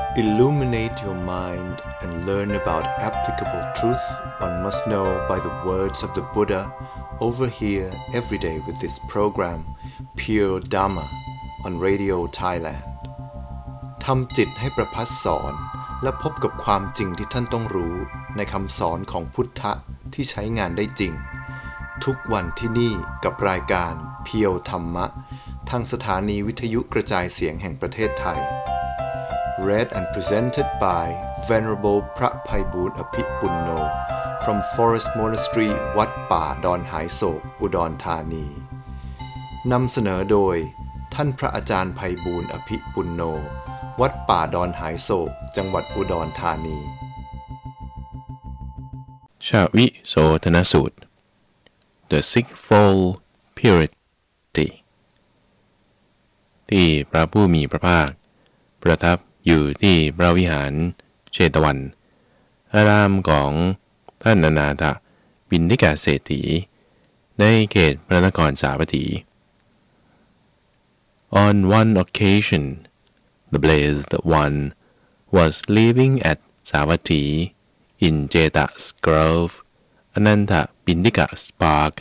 Illuminate your mind and learn about applicable truth one must know by the words of the Buddha over here every day with this program Pure Dhamma on Radio Thailand ทำจิตให้ประภัสสอนและพบกับความจริงที่ท่านต้องรู้ในคำสอนของพุทธะที่ใช้งานได้จริงทุกวันที่นี่กับรายการเพียวธรรมะทางสถานีวิทยุกระจายเสียงแห่งประเทศไทย Read and presented by Venerable พระไพบูลย์อภิปุณโญ from Forest Monastery วัดป่าดอนหายโศกอุดรธานีนำเสนอโดยท่านพระอาจารย์ไพบูลย์อภิปุณโญวัดป่าดอนหายโศกจังหวัดอุดรธานีชาวิโสธนสูตร The Sixfold Purity ที่พระผู้มีพระภาคประทับอยู่ที่พระวิหารเชตวันอารามของท่านอนาถบิณฑิกเศรษฐีในเขตพระนครสาวัตถี On one occasion, the blessed one was living at Savatthi in Jeta's Grove, Ananta Bindika's Park.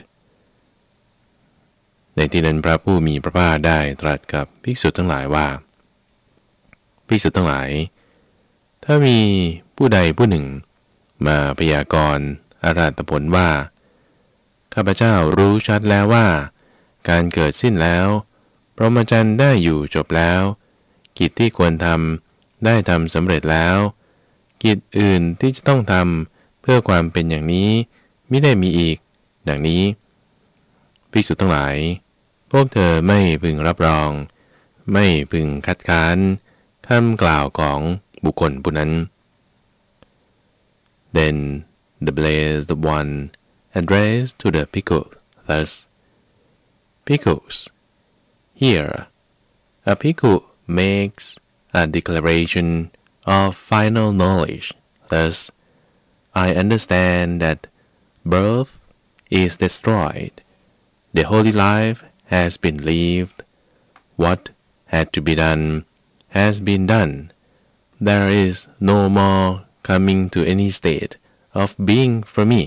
ในที่นั้นพระผู้มีพระภาคได้ตรัสกับภิกษุทั้งหลายว่าภิกษุทั้งหลายถ้ามีผู้ใดผู้หนึ่งมาพยากรณ์อรหัตผลว่าข้าพเจ้ารู้ชัดแล้วว่าการเกิดสิ้นแล้วพรหมจรรย์ได้อยู่จบแล้วกิจที่ควรทำได้ทำสำเร็จแล้วกิจอื่นที่จะต้องทำเพื่อความเป็นอย่างนี้มิได้มีอีกดังนี้ภิกษุทั้งหลายพวกเธอไม่พึงรับรองไม่พึงคัดค้านคำกล่าวของบุคคลผู้นั้น Then the blessed one addressed to the Bhikkhus thus: Bhikkhus, here a bhikkhu makes a declaration of final knowledge. Thus, I understand that birth is destroyed, the holy life has been lived, what had to be done has been done. There is no more coming to any state of being for me.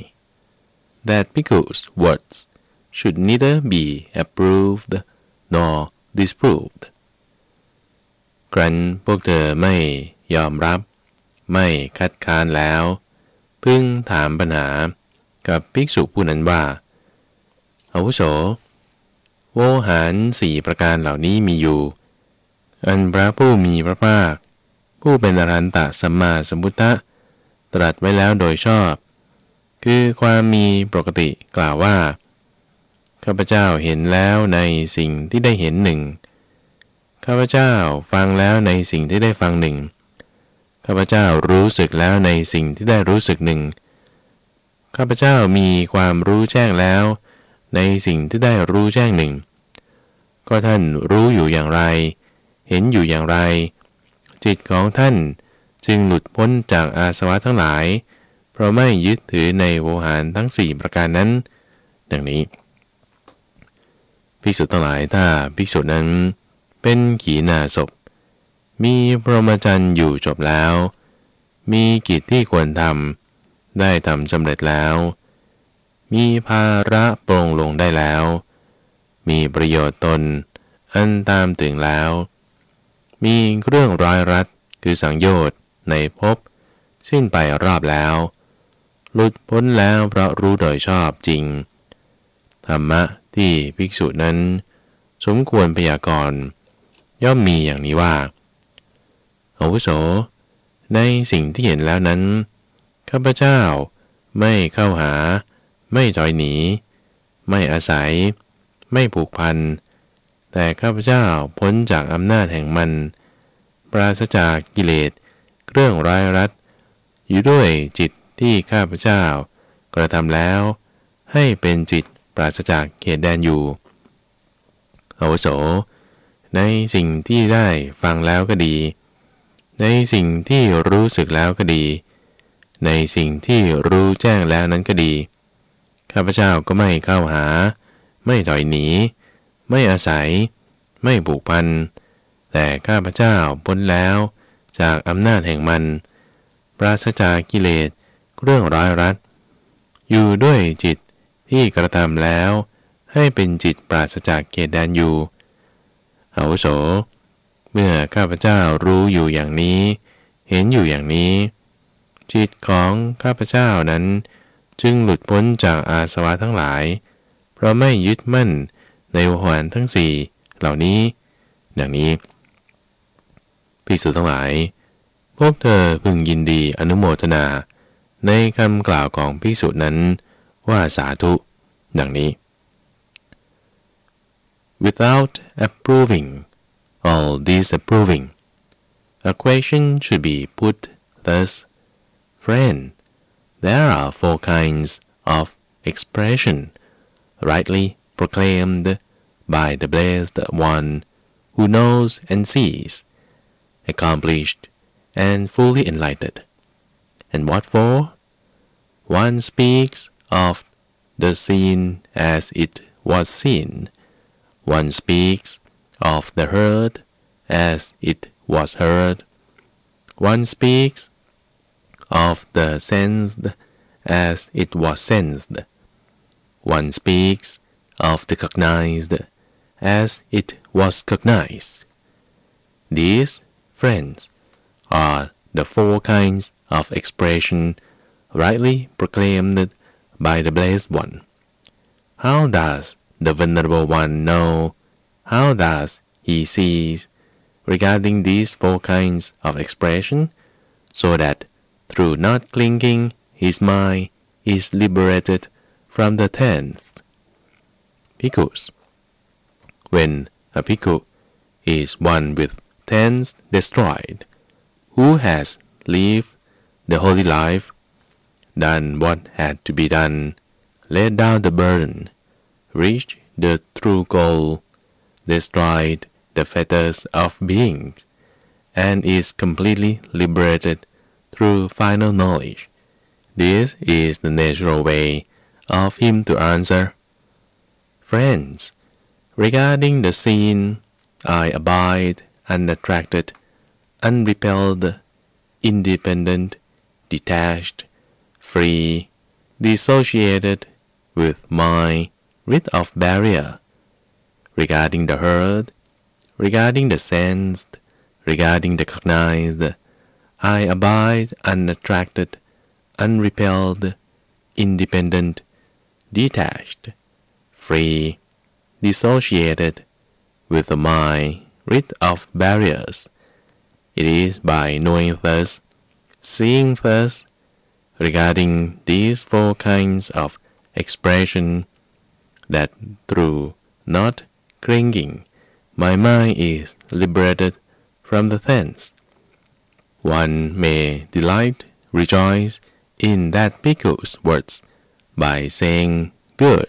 That bhikkhu's words should neither be approved nor disproved. ครั้นพวกเธอไม่ยอมรับไม่คัดค้านแล้วพึงถามปัญหากับภิกษุผู้นั้นว่าอาวุโสโวหารสี่ประการเหล่านี้มีอยู่อันพระผู้มีพระภาคผู้เป็นอรหันตสัมมาสัมพุทธะตรัสไว้แล้วโดยชอบคือความมีปกติกล่าวว่าข้าพเจ้าเห็นแล้วในสิ่งที่ได้เห็นหนึ่งข้าพเจ้าฟังแล้วในสิ่งที่ได้ฟังหนึ่งข้าพเจ้ารู้สึกแล้วในสิ่งที่ได้รู้สึกหนึ่งข้าพเจ้ามีความรู้แจ้งแล้วในสิ่งที่ได้รู้แจ้งหนึ่งก็ท่านรู้อยู่อย่างไรเห็นอยู่อย่างไรจิตของท่านจึงหลุดพ้นจากอาสวะทั้งหลายเพราะไม่ยึดถือในโวหารทั้งสี่ประการนั้นดังนี้ภิกษุทั้งหลายถ้าภิกษุนั้นเป็นขีณาสพมีพรหมจรรย์อยู่จบแล้วมีกิจที่ควรทำได้ทำสำเร็จแล้วมีภาระปรงลงได้แล้วมีประโยชน์ตนอันตามถึงแล้วมีเครื่องร้อยรัดคือสังโยชน์ในภพสิ้นไปรอบแล้วหลุดพ้นแล้วเพราะรู้โดยชอบจริงธรรมะที่ภิกษุนั้นสมควรพยากรณ์ย่อมมีอย่างนี้ว่าอาวุโสในสิ่งที่เห็นแล้วนั้นข้าพเจ้าไม่เข้าหาไม่ถอยหนีไม่อาศัยไม่ผูกพันแต่ข้าพเจ้าพ้นจากอำนาจแห่งมันปราศจากกิเลสเครื่องร้ายรัดอยู่ด้วยจิตที่ข้าพเจ้ากระทำแล้วให้เป็นจิตปราศจากเขตแดนอยู่อาวุโสในสิ่งที่ได้ฟังแล้วก็ดีในสิ่งที่รู้สึกแล้วก็ดีในสิ่งที่รู้แจ้งแล้วนั้นก็ดีข้าพเจ้าก็ไม่เข้าหาไม่ถอยหนีไม่อาศัยไม่ผูกพันแต่ข้าพเจ้าพ้นแล้วจากอำนาจแห่งมันปราศจากกิเลสเรื่องร้ายรัดอยู่ด้วยจิตที่กระทำแล้วให้เป็นจิตปราศจากเกศแดนอยู่อาวุโสเมื่อข้าพเจ้ารู้อยู่อย่างนี้เห็นอยู่อย่างนี้จิตของข้าพเจ้านั้นจึงหลุดพ้นจากอาสวะทั้งหลายเพราะไม่ยึดมั่นในวหารทั้งสี่เหล่านี้ดังนี้ภิกษุทั้งหลายพวกเธอพึงยินดีอนุโมทนาในคำกล่าวของภิกษุนั้นว่าสาธุดังนี้ Without approving all disapproving, a question should be put thus: Friend, there are four kinds of expression rightly proclaimed by the blessed one who knows and sees, accomplished and fully enlightened. And what for? One speaks of the seen as it was seen. One speaks of the heard as it was heard. One speaks of the sensed as it was sensed. One speaks of the cognized as it was cognized. These, friends, are the four kinds of expression rightly proclaimed by the Blessed One. How does the Venerable One know? How does he see regarding these four kinds of expression, so that through not clinging his mind is liberated from the tenth? Bhikkhus, when a bhikkhu is one with tenth destroyed, who has lived the holy life, done what had to be done, laid down the burden, reached the true goal, destroyed the fetters of beings, and is completely liberated through final knowledge. This is the natural way of him to answer. Friends, regarding the seen, I abide unattracted, unrepelled, independent, detached, free, dissociated, with mind rid of barrier. Regarding the heard, regarding the sensed, regarding the cognized, I abide unattracted, unrepelled, independent, detached, free, dissociated, with a mind rid of barriers. It is by knowing thus, seeing thus, regarding these four kinds of expression, that through not clinging, my mind is liberated from the thence. One may delight, rejoice in that bhikkhu's words by saying good.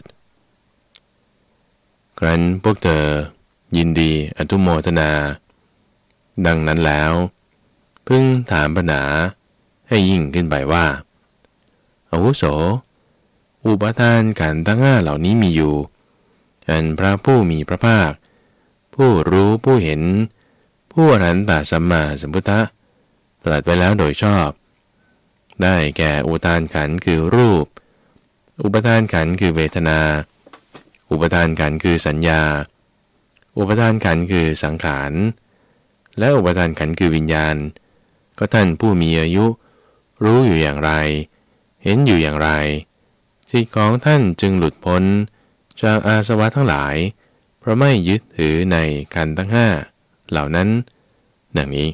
ครั้นพวกเธอยินดีอนุโมทนาดังนั้นแล้วพึงถามปัญหาให้ยิ่งขึ้นไปว่าอาวุโสอุปทานขันธ์ทั้งห้าเหล่านี้มีอยู่อันพระผู้มีพระภาคผู้รู้ผู้เห็นผู้อรหันตสัมมาสัมพุทธะตรัสไว้แล้วโดยชอบได้แก่อุปทานขันธ์คือรูปอุปทานขันธ์คือเวทนาอุปทานขันธ์คือสัญญาอุปทานขันธ์คือสังขารและอุปทานขันธ์คือวิญญาณก็ท่านผู้มีอายุรู้อยู่อย่างไรเห็นอยู่อย่างไรจิตของท่านจึงหลุดพ้นจากอาสวะทั้งหลายเพราะไม่ยึดถือในขันธ์ทั้งห้าเหล่านั้นดังนี้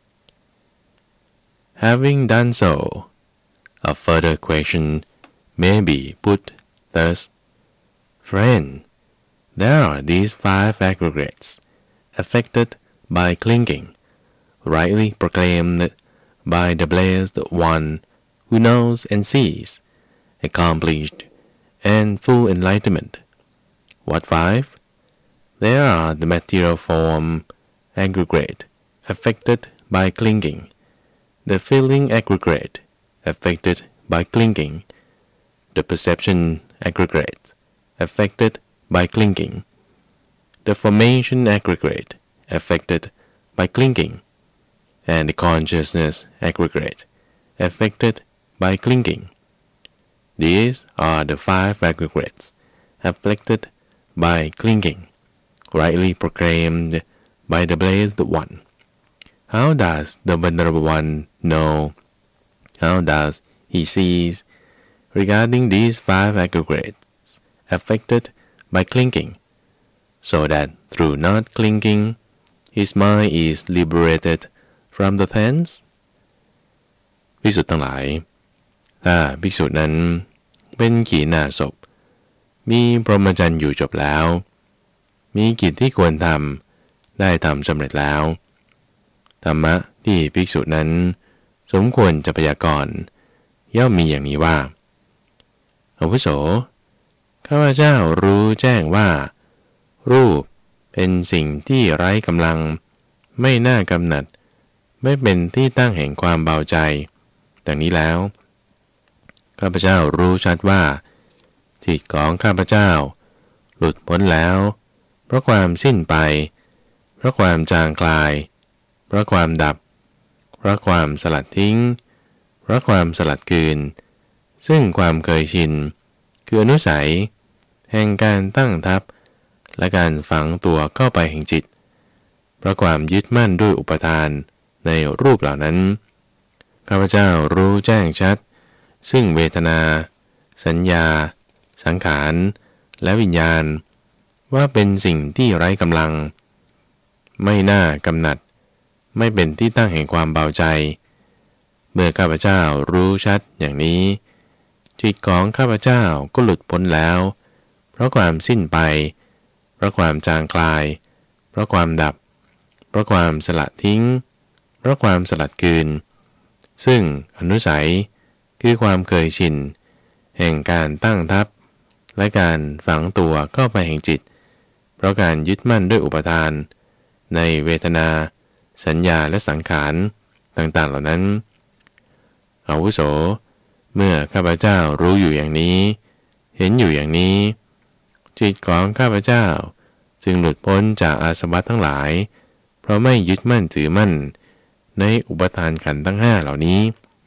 Having done so, a further question may be put thus: Friend, there are these five aggregates affected by clinging, rightly proclaimed by the blessed one who knows and sees, accomplished and full enlightenment. What five? There are the material form aggregate affected by clinging, the feeling aggregate affected by clinging, the perception aggregate affected by clinging, the formation aggregate affected by clinging, and the consciousness aggregate affected by clinging. These are the 5 aggregates afflicted by clinging, rightly proclaimed by the blessed one. How does the Venerable One know? How does he see regarding these 5 aggregates affected by clinging, so that through not clinging, his mind is liberated from the tense? ภิกษุทั้งหลายถ้าภิกษุนั้นเป็นขีณาสพมีพรหมจรรย์อยู่จบแล้วมีกิจที่ควรทำได้ทำสำเร็จแล้วธรรมะที่ภิกษุนั้นสมควรจะพยากรณ์ย่อมมีอย่างนี้ว่าอาวุโสข้าพเจ้ารู้แจ้งว่ารูปเป็นสิ่งที่ไร้กำลังไม่น่ากำหนัดไม่เป็นที่ตั้งแห่งความเบาใจดังนี้แล้วข้าพเจ้ารู้ชัดว่าจิตของข้าพเจ้าหลุดพ้นแล้วเพราะความสิ้นไปเพราะความจางคลายเพราะความดับเพราะความสลัดทิ้งเพราะความสลัดคืนซึ่งความเคยชินคืออนุสัยแห่งการตั้งทับและการฝังตัวเข้าไปแห่งจิตเพราะความยึดมั่นด้วยอุปทานในรูปเหล่านั้นข้าพเจ้ารู้แจ้งชัดซึ่งเวทนาสัญญาสังขารและวิญญาณว่าเป็นสิ่งที่ไร้กำลังไม่น่ากำหนัดไม่เป็นที่ตั้งแห่งความเบาใจเมื่อข้าพเจ้ารู้ชัดอย่างนี้จิตของข้าพเจ้าก็หลุดพ้นแล้วเพราะความสิ้นไปเพราะความจางคลายเพราะความดับเพราะความสละทิ้งเพราะความสลัดคืนซึ่งอนุสัยคือความเคยชินแห่งการตั้งทับและการฝังตัวเข้าไปแห่งจิตเพราะการยึดมั่นด้วยอุปทานในเวทนาสัญญาและสังขารต่างๆเหล่านั้นอาวุโสเมื่อข้าพเจ้ารู้อยู่อย่างนี้เห็นอยู่อย่างนี้จิตของข้าพเจ้าจึงหลุดพ้นจากอาสวะทั้งหลายเพราะไม่ยึดมั่นถือมั่นในอุปทานขันธ์ทั้ง5เหล่านี้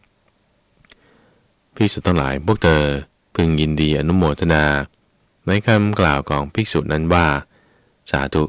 ภิกษุทั้งหลายพวกเธอพึงยินดีอนุโมทนาในคำกล่าวของภิกษุนั้นว่าสาธุ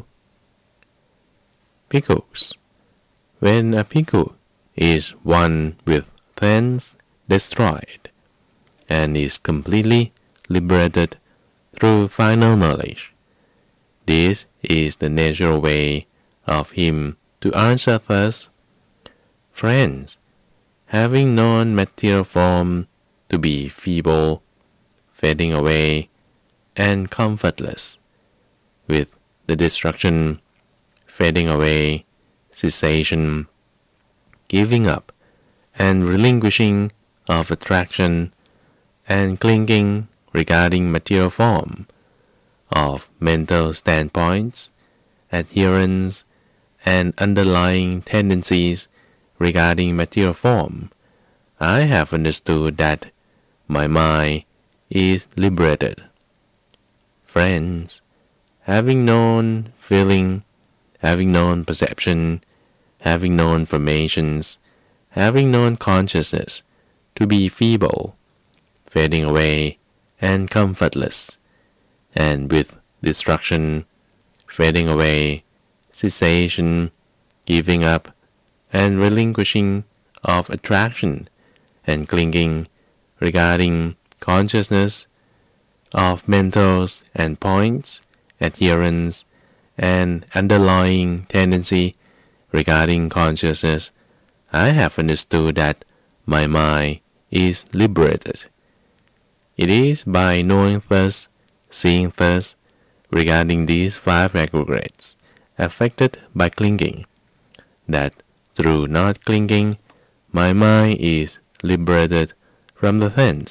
Bhikkhus, when a bhikkhu is one with thence destroyed and is completely liberated through final knowledge, this is the natural way of him to answer thus: Friends, having known material form to be feeble, fading away, and comfortless, with the destruction, fading away, cessation, giving up, and relinquishing of attraction, and clinging regarding material form, of mental standpoints, adherence, and underlying tendencies regarding material form, I have understood that my mind is liberated. Friends, having known feeling, having known perception, having known formations, having known consciousness to be feeble, fading away, and comfortless, and with destruction, fading away, cessation, giving up, and relinquishing of attraction, and clinging regarding consciousness, of mentals and points, adherence, and underlying tendency regarding consciousness, I have understood that my mind is liberated. It is by knowing thus, seeing thus, regarding these 5 aggregates affected by clinging, that through not clinging, my mind is liberated from the thence.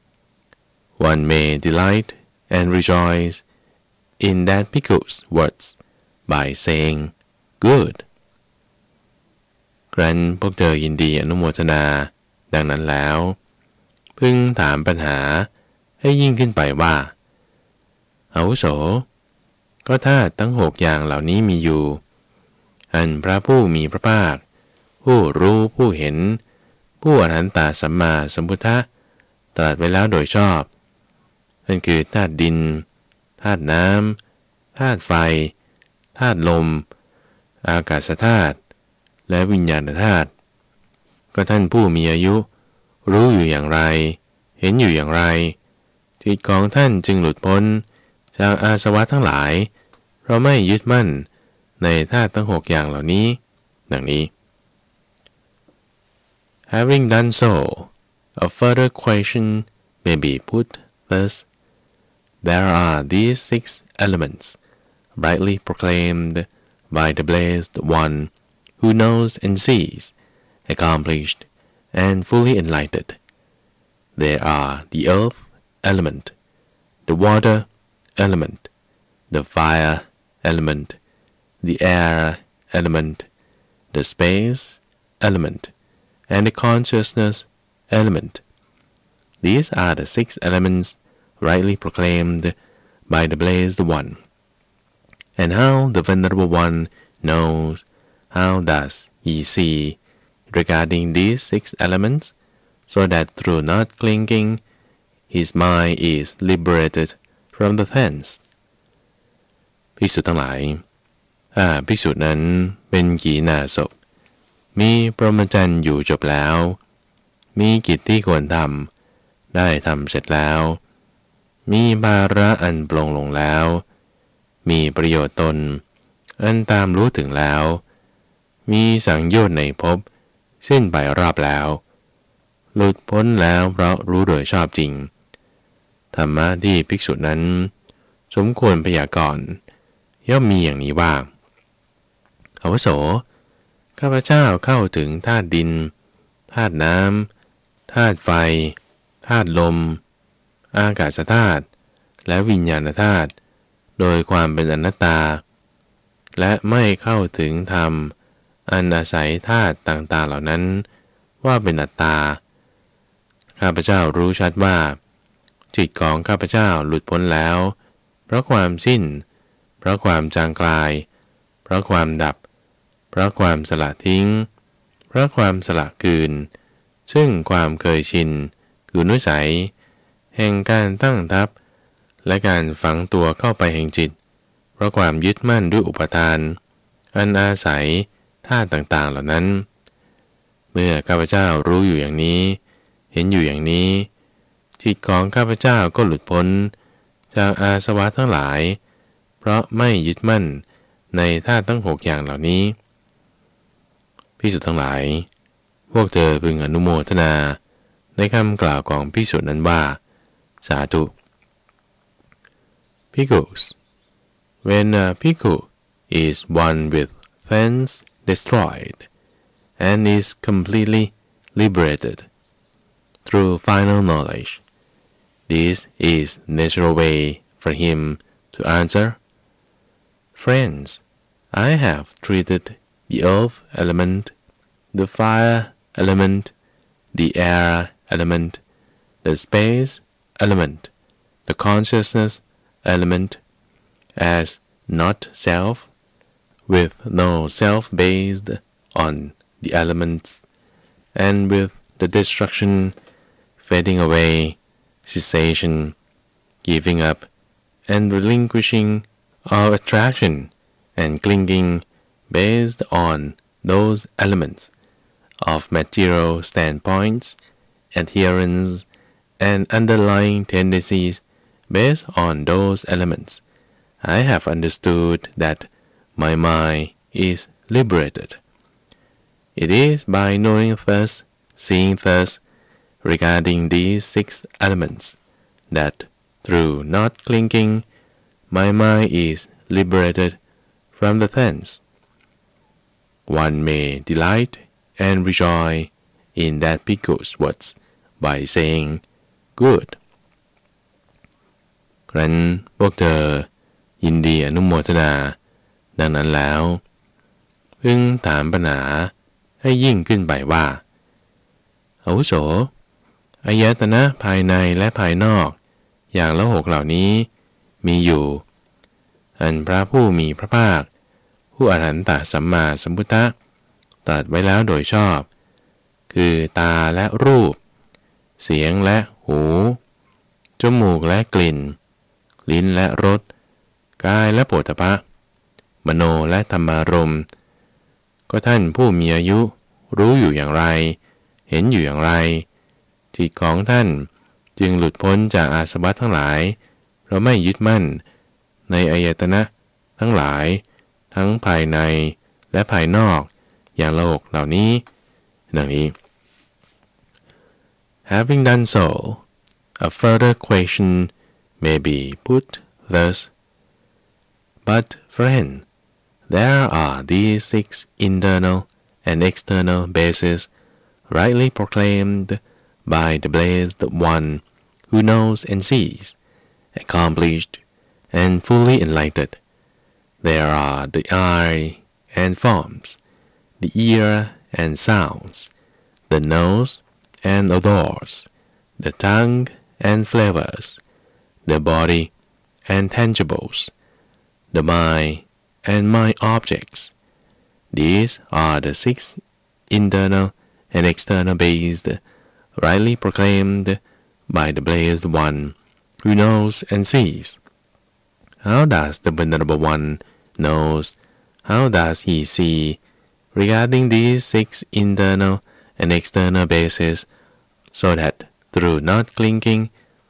One may delight and rejoice in that bhikkhu's words by saying, "Good." ครั้นพวกเธอยินดีอนุโมทนาดังนั้นแล้วพึงถามปัญหาให้ยิ่งขึ้นไปว่าอาวุโสก็ธาตุทั้ง6อย่างเหล่านี้มีอยู่อันพระผู้มีพระภาคผู้รู้ผู้เห็นผู้อรหันตสัมมาสัมพุทธะตรัสไว้แล้วโดยชอบนั่นคือธาตุดินธาตุน้ำธาตุไฟธาตุลมอากาศธาตุและวิญญาณธาตุก็ท่านผู้มีอายุรู้อยู่อย่างไรเห็นอยู่อย่างไรจิตของท่านจึงหลุดพ้นจากอาสวะทั้งหลายเราไม่ยึดมั่นในธาตุทั้ง6อย่างเหล่านี้ดังนี้ Having done so, a further question may be put thus: There are these 6 elements, brightly proclaimed by the blessed one who knows and sees, accomplished and fully enlightened. There are the earth element, the water element, the fire element, the air element, the space element, and the consciousness element. These are the 6 elements rightly proclaimed by the blessed one. And how the venerable one knows, how does he see regarding these 6 elements, so that through not clinging, his mind is liberated from the thence. ภิกษุทั้งหลายถ้าภิกษุนั้นเป็นขีณาสพมีพรหมจรรย์อยู่จบแล้วมีกิจที่ควรทำได้ทำเสร็จแล้วมีภาระอันปลงลงแล้วมีประโยชน์ตนอันตามรู้ถึงแล้วมีสังโยชน์ในภพสิ้นไปรอบแล้วหลุดพ้นแล้วเพราะรู้โดยชอบจริงธรรมะที่ภิกษุนั้นสมควรพยากรณ์ย่อมมีอย่างนี้ว่าอาวุโสข้าพเจ้าเข้าถึงธาตุดินธาตุน้ำธาตุไฟธาตุลมอากาศธาตุและวิญญาณธาตุโดยความเป็นอนัตตาและไม่เข้าถึงธรรมอันอาศัยธาตุต่างๆเหล่านั้นว่าเป็นอัตตาข้าพเจ้ารู้ชัดว่าจิตของข้าพเจ้าหลุดพ้นแล้วเพราะความสิ้นเพราะความจางกลายเพราะความดับเพราะความสละทิ้งเพราะความสละคืนซึ่งความเคยชินคือนิสัยแห่งการตั้งทับและการฝังตัวเข้าไปแห่งจิตเพราะความยึดมั่นด้วยอุปทานอันอาศัยธาตุต่างๆเหล่านั้นเมื่อข้าพเจ้ารู้อยู่อย่างนี้เห็นอยู่อย่างนี้จิตของข้าพเจ้าก็หลุดพ้นจากอาสวะทั้งหลายเพราะไม่ยึดมั่นในธาตุทั้ง6อย่างเหล่านี้ภิกษุทั้งหลายพวกเธอพึงอนุโมทนาในคำกล่าวของภิกษุนั้นว่าสาธุ Bhikkhus, when a bhikkhu is one with thence destroyed and is completely liberated through final knowledge, this is natural way for him to answer, Friends, I have treated the earth element, the fire element, the air element, the space element, the consciousness element as not self, with no self based on the elements, and with the destruction, fading away, cessation, giving up, and relinquishing of attraction and clinging based on those elements of material standpoints, adherence, and underlying tendencies based on those elements. I have understood that my mind is liberated. It is by knowing thus, seeing thus, regarding these 6 elements, that through not clinging, my mind is liberated from the thence. One may delight and rejoice in that bhikkhu's words by saying, Good. ครั้นพวกเธอยินดีอนุโมทนาดังนั้นแล้วพึงถามปัญหาให้ยิ่งขึ้นไปว่าอาวุโสอายตนะภายในและภายนอกอย่างละ6เหล่านี้มีอยู่อันพระผู้มีพระภาคผู้อรหันตสัมมาสัมพุทธะตรัสไว้แล้วโดยชอบคือตาและรูปเสียงและหูจมูกและกลิ่นลิ้นและรสกายและโผฏฐัพพะมโนและธรรมารมณ์ก็ท่านผู้มีอายุรู้อยู่อย่างไรเห็นอยู่อย่างไรจิตของท่านจึงหลุดพ้นจากอาสวะทั้งหลายเพราะไม่ยึดมั่นในอายตนะทั้งหลายทั้งภายในและภายนอกอย่างโลกเหล่านี้ดังนี้ Having done so, a further question may be put thus: But friend, there are these 6 internal and external bases rightly proclaimed by the blessed one who knows and sees, accomplished and fully enlightened. There are the eye and forms, the ear and sounds, the nose and odors, the tongue and flavors, the body and tangibles, the mind and mind objects. These are the 6 internal and external based, rightly proclaimed by the blessed one who knows and sees. How does the Venerable One knows? How does he see regarding these 6 internal and external bases, so that through not clinging,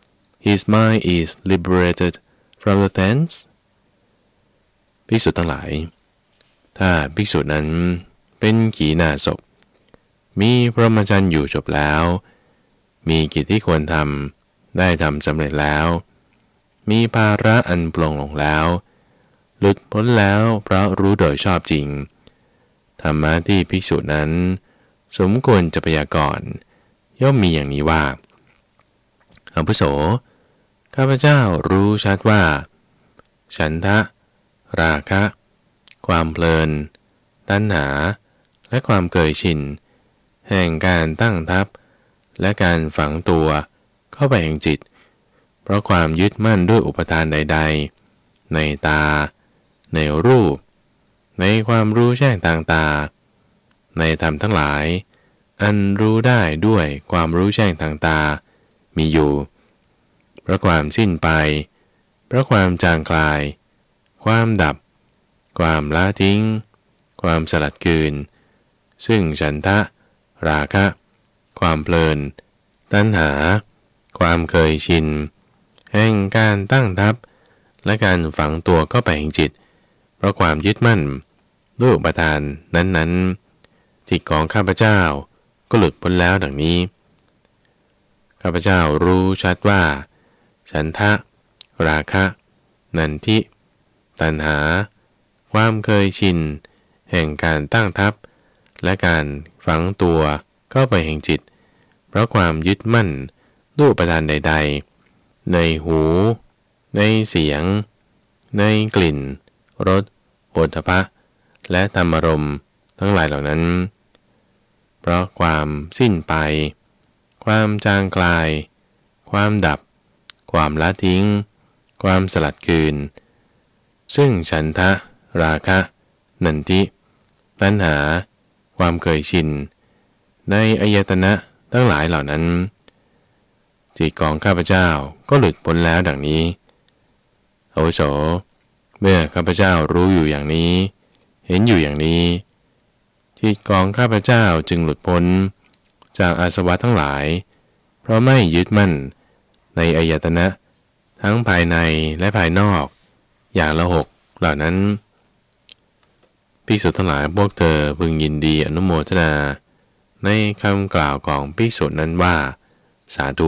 his mind is liberated from the thence? ภิกษุทั้งหลายถ้าภิกษุนั้นเป็นขีณาสพมีพรหมจรรย์อยู่จบแล้วมีกิจที่ควรทำได้ทำสำเร็จแล้วมีภาระอันปลงลงแล้วหลุดพ้นแล้วเพราะรู้โดยชอบจริงธรรมะที่ภิกษุนั้นสมควรจะพยากรณ์ย่อมมีอย่างนี้ว่าอาวุโสข้าพเจ้ารู้ชัดว่าฉันทะราคะความเพลินตัณหาและความเคยชินแห่งการตั้งทับและการฝังตัวเข้าไปแห่งจิตเพราะความยึดมั่นด้วยอุปทานใดๆในตาในรูปในความรู้แจ้งทางตาในธรรมทั้งหลายอันรู้ได้ด้วยความรู้แจ้งทางตามีอยู่เพราะความสิ้นไปเพราะความจางคลายความดับความละทิ้งความสลัดคืนซึ่งฉันทะราคะความเพลินตัณหาความเคยชินแห่งการตั้งทับและการฝังตัวเข้าไปแห่งจิตเพราะความยึดมั่นด้วยอุปทานนั้นๆจิตของข้าพเจ้าก็หลุดพ้นแล้วดังนี้ข้าพเจ้ารู้ชัดว่าฉันทะราคะนันทิตัณหาความเคยชินแห่งการตั้งทับและการฝังตัวเข้าไปแห่งจิตเพราะความยึดมั่นด้วยอุปทานใดๆในหูในเสียงในกลิ่นรสโผฏฐัพพะและธรรมารมณ์ทั้งหลายเหล่านั้นเพราะความสิ้นไปความจางคลายความดับความละทิ้งความสลัดคืนซึ่งฉันทะราคะนันทิตัณหาความเคยชินในอายตนะทั้งหลายเหล่านั้นจิตของข้าพเจ้าก็หลุดพ้นแล้วดังนี้อาวุโสเมื่อข้าพเจ้ารู้อยู่อย่างนี้เห็นอยู่อย่างนี้จิตของข้าพเจ้าจึงหลุดพ้นจากอาสวะทั้งหลายเพราะไม่ยึดมั่นในอายตนะทั้งภายในและภายนอกอย่างละ6เหล่านั้นภิกษุทั้งหลายพวกเธอพึงยินดีอนุโมทนาในคำกล่าวของภิกษุนั้นว่าสาธุ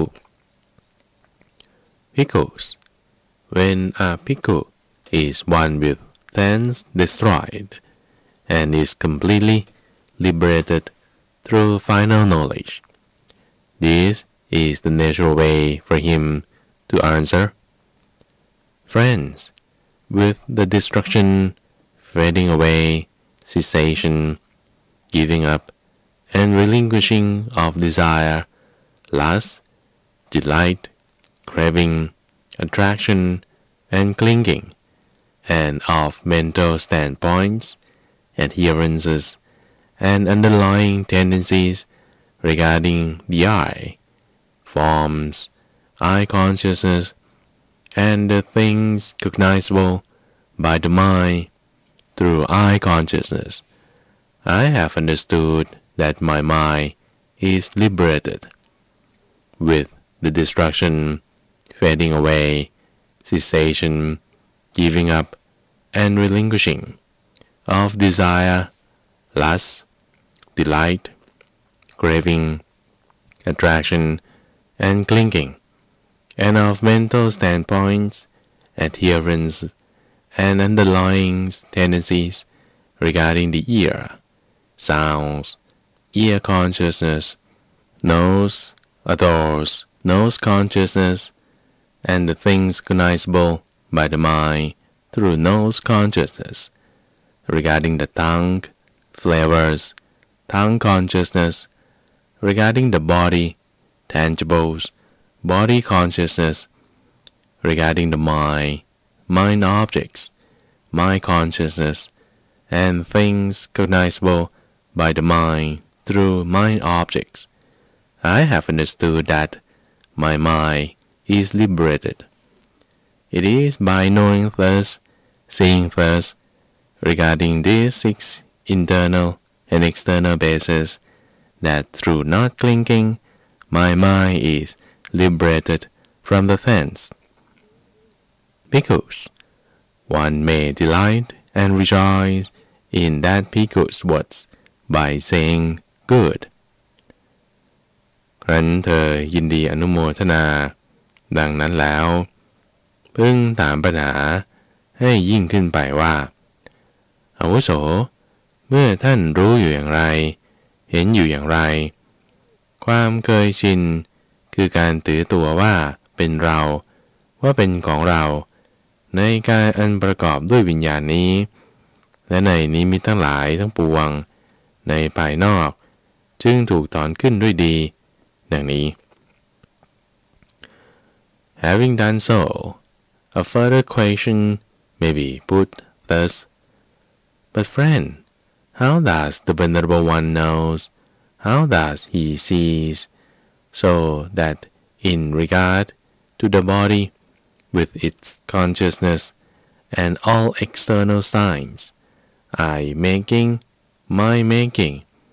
Bhikkhus, when a bhikkhu is one with thence destroyed and is completely liberated through final knowledge, this is the natural way for him to answer. Friends, with the destruction, fading away, cessation, giving up, and relinquishing of desire, lust, delight, craving, attraction, and clinging, and of mental standpoints, adherences, and underlying tendencies regarding the eye, forms, eye consciousness, and the things cognizable by the mind through eye consciousness, I have understood that my mind is liberated. With the destruction, fading away, cessation, giving up, and relinquishing of desire, lust, delight, craving, attraction, and clinging, and of mental standpoints, adherence, and underlying tendencies regarding the ear, sounds, ear consciousness, nose, adores, nose consciousness, and the things cognizable by the mind through nose consciousness, regarding the tongue, flavors, tongue consciousness, regarding the body, tangibles, body consciousness, regarding the mind, mind objects, mind consciousness, and things cognizable by the mind through mind objects, I have understood that my mind is liberated. It is by knowing thus, seeing thus, regarding these 6 internal and external bases, that through not clinging, my mind is liberated from the fence. Because one may delight and rejoice in that Bhikkhu's words by saying good. ครั้นเธอยินดีอนุโมทนาดังนั้นแล้วพึงถามปัญหาให้ยิ่งขึ้นไปว่าอาวุโสเมื่อท่านรู้อยู่อย่างไรเห็นอยู่อย่างไรความเคยชินคือการถือตัวว่าเป็นเราว่าเป็นของเราในการอันประกอบด้วยวิญญาณนี้และในนิมิตทั้งหลายทั้งปวงในภายนอกจึงถูกถอนขึ้นด้วยดีดังนี้ Having done so, a further question may be put thus: But friend, how does the Venerable One knows? How does he sees? So that in regard to the body, with its consciousness and all external signs, eye making, mind making,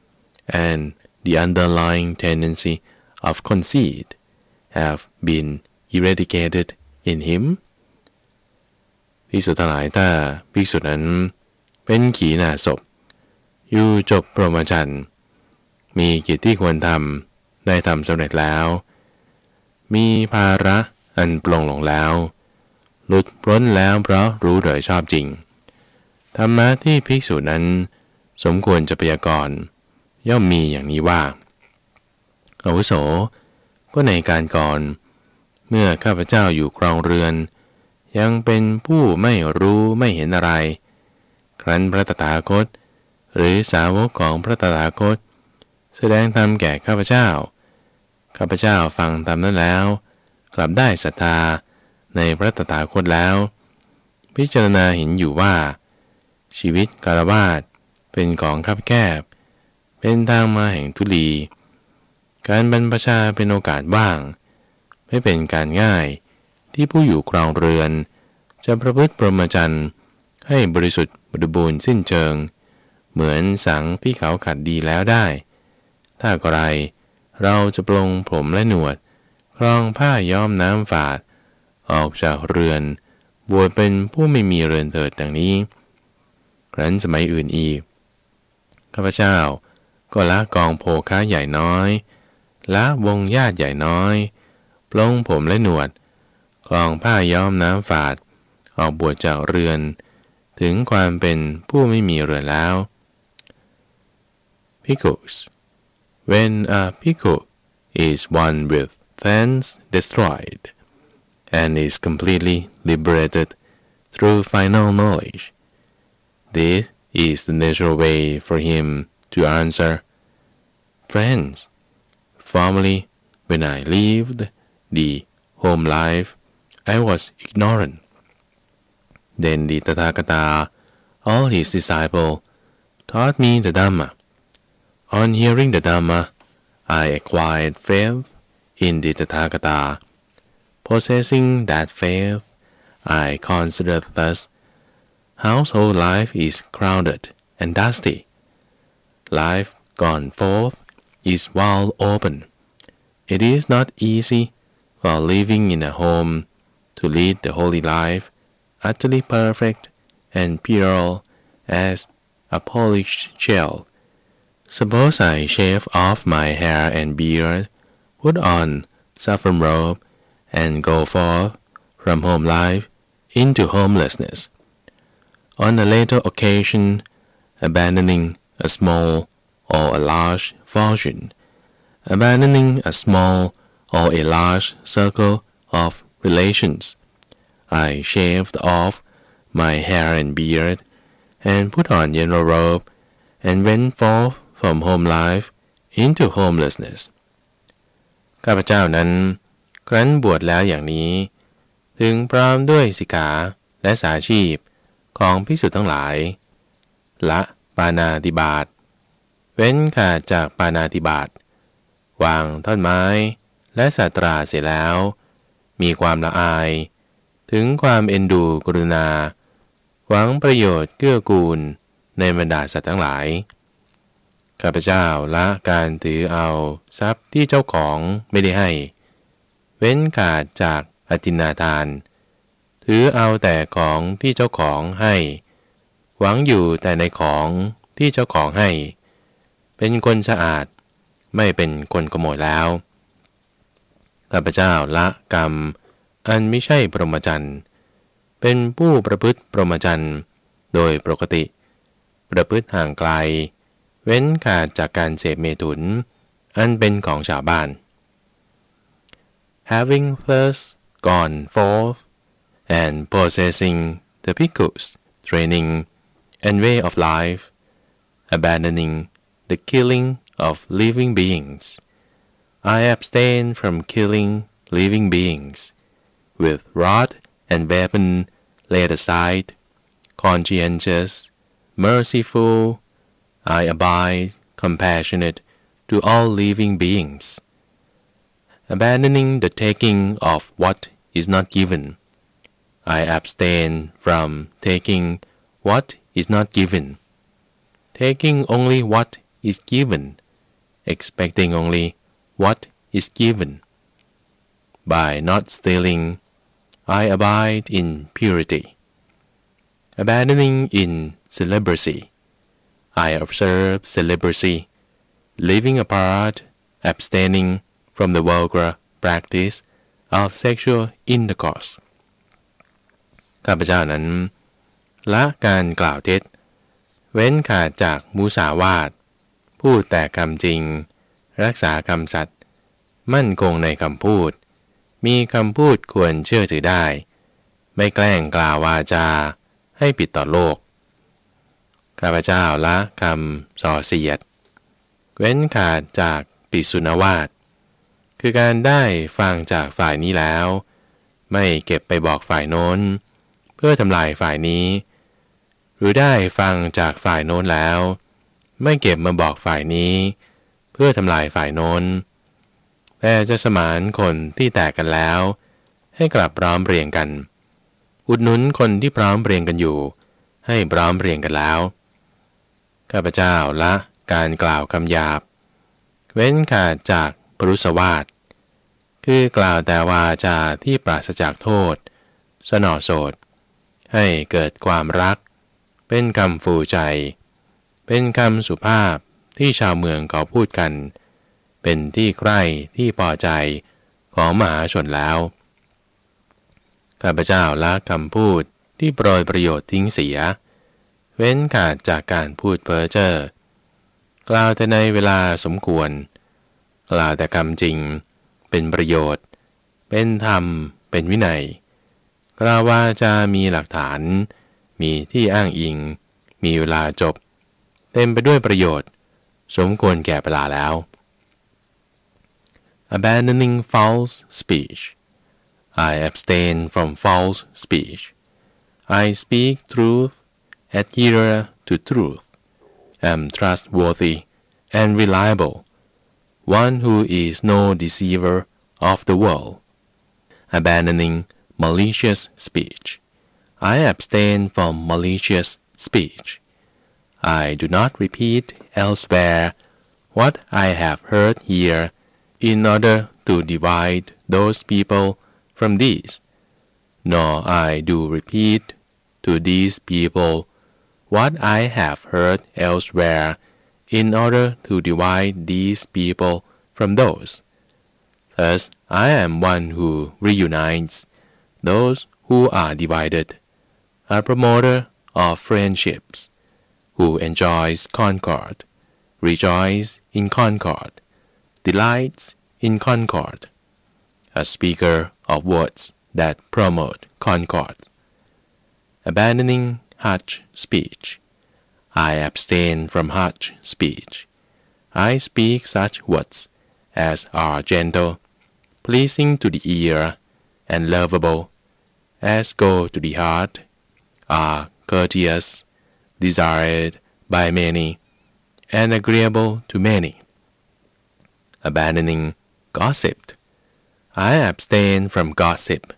and the underlying tendency of conceit have been eradicated in him? ภิกษุทั้งหลายถ้าภิกษุนั้นเป็นขีณาสพอยู่จบพรหมจรรย์มีกิจที่ควรทำได้ทำสำเร็จแล้วมีภาระอันปลงลงแล้วหลุดพ้นแล้วเพราะรู้โดยชอบจริงธรรมะที่ภิกษุนั้นสมควรจะพยากรณ์ย่อมมีอย่างนี้ว่าอาวุโสก็ในการก่อนเมื่อข้าพเจ้าอยู่ครองเรือนยังเป็นผู้ไม่รู้ไม่เห็นอะไรครั้นพระตถาคตหรือสาวกของพระตถาคตแสดงธรรมแก่ข้าพเจ้าข้าพเจ้าฟังธรรมนั้นแล้วกลับได้ศรัทธาในพระตถาคตแล้วพิจารณาเห็นอยู่ว่าชีวิตฆราวาสเป็นของคับแคบเป็นทางมาแห่งทุลีการบรรพชาเป็นโอกาสว่างไม่เป็นการง่ายที่ผู้อยู่ครองเรือนจะประพฤติพรหมจรรย์ให้บริสุทธิ์บริบูรณ์สิ้นเชิงเหมือนสังที่เขาขัดดีแล้วได้ถ้าก็ไรเราจะปลงผมและหนวดครองผ้าย้อมน้ำฝาดออกจากเรือนบวชเป็นผู้ไม่มีเรือนเถิดดังนี้ครั้นสมัยอื่นอีกข้าพเจ้าก็ละกองโภคะใหญ่น้อยละวงญาติใหญ่น้อยปลงผมและหนวดคลองผ้าย้อมน้ำฝาดออกบวชจากเรือนถึงความเป็นผู้ไม่มีเรือนแล้ว Bhikkhus, when a bhikkhu is one with thence destroyed and is completely liberated through final knowledge, this is the natural way for him to answer, Friends, formerly when I lived the home life, I was ignorant. Then the Tathagata, all his disciples, taught me the Dhamma, On hearing the Dhamma, I acquired faith in the Tathagata. Possessing that faith, I considered thus: household life is crowded and dusty. Life gone forth is wide open. It is not easy, while living in a home, to lead the holy life, utterly perfect and pure as a polished shell. Suppose I shave off my hair and beard, put on saffron robe, and go forth from home life into homelessness. On a later occasion, abandoning a small or a large fortune, abandoning a small or a large circle of relations, I shaved off my hair and beard, and put on yellow robe, and went forth from home life into homelessness. ข้าพเจ้านั้นครั้นบวชแล้วอย่างนี้ถึงพร้อมด้วยสิกขาและสาชีพของภิกษุทั้งหลายละปาณาติบาตเว้นขาดจากปาณาติบาตวางท่อนไม้และศาตราเสียแล้วมีความละอายถึงความเอ็นดูกรุณาหวังประโยชน์เกื้อกูลในบรรดาสัตว์ทั้งหลายข้าพเจ้าละการถือเอาทรัพย์ที่เจ้าของไม่ได้ให้เว้นขาดจากอทินนาทานถือเอาแต่ของที่เจ้าของให้หวังอยู่แต่ในของที่เจ้าของให้เป็นคนสะอาดไม่เป็นคนขโมยแล้วข้าพเจ้าละกรรมอันไม่ใช่พรหมจรรย์เป็นผู้ประพฤติพรหมจรรย์โดยปกติประพฤติห่างไกลเว้นขาดจากการเสพเมถุนอันเป็นของชาวบ้าน Having thus gone forth and possessing the bhikkhus training and way of life, abandoning the killing of living beings, I abstain from killing living beings. With rod and weapon laid aside, conscientious, merciful, I abide compassionate to all living beings. Abandoning the taking of what is not given, I abstain from taking what is not given, taking only what is given, expecting only what is given. By not stealing, I abide in purity. Abandoning in celibacy, I observe celibacy, living apart, abstaining from the vulgar practice of sexual intercourse. ข้าพเจ้านั้นละการกล่าวเท็จเว้นขาดจากมุสาวาทพูดแต่คำจริงรักษาคำสัตย์มั่นคงในคำพูดมีคำพูดควรเชื่อถือได้ไม่แกล้งกล่าววาจาให้ผิดต่อโลกข้าพเจ้าละคำส่อเสียดเว้นขาดจากปิสุนวาทคือการได้ฟังจากฝ่ายนี้แล้วไม่เก็บไปบอกฝ่ายโน้นเพื่อทำลายฝ่ายนี้หรือได้ฟังจากฝ่ายโน้นแล้วไม่เก็บมาบอกฝ่ายนี้เพื่อทำลายฝ่ายโน้นแต่จะสมานคนที่แตกกันแล้วให้กลับพร้อมเพรียงกันอุดหนุนคนที่พร้อมเพรียงกันอยู่ให้พร้อมเพรียงกันแล้วข้าพเจ้าละการกล่าวคำหยาบเว้นขาดจากปรุสวาทคือกล่าวแต่วาจาที่ปราศจากโทษสนอโสดให้เกิดความรักเป็นคำฟูใจเป็นคำสุภาพที่ชาวเมืองเขาพูดกันเป็นที่ใคร่ที่พอใจของมหาชนแล้วข้าพเจ้าละคำพูดที่โปรยประโยชน์ทิ้งเสียเว้นขาดจากการพูดเพ้อเจ้อกล่าวแต่ในเวลาสมควรกล่าวแต่คำจริงเป็นประโยชน์เป็นธรรมเป็นวินัยกล่าววาจามีหลักฐานมีที่อ้างอิงมีเวลาจบเต็มไปด้วยประโยชน์สมควรแก่เวลาแล้ว Abandoning false speech, I abstain from false speech. I speak truth, adhere to truth, am trustworthy, and reliable, one who is no deceiver of the world. Abandoning malicious speech. I abstain from malicious speech. I do not repeat elsewhere what I have heard here in order to divide those people from these, nor I do repeat to these people what I have heard elsewhere in order to divide these people from those. Thus, I am one who reunites those who are divided, a promoter of friendships, who enjoys concord, rejoices in concord, delights in concord, a speaker of words that promote concord. Abandoning harsh speech. I abstain from harsh speech. I speak such words as are gentle, pleasing to the ear, and lovable, as go to the heart, are courteous, desired by many, and agreeable to many. Abandoning gossip. I abstain from gossip.